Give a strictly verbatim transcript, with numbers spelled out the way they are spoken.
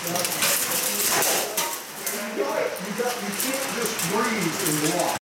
You got, you got, you can't just breathe and walk.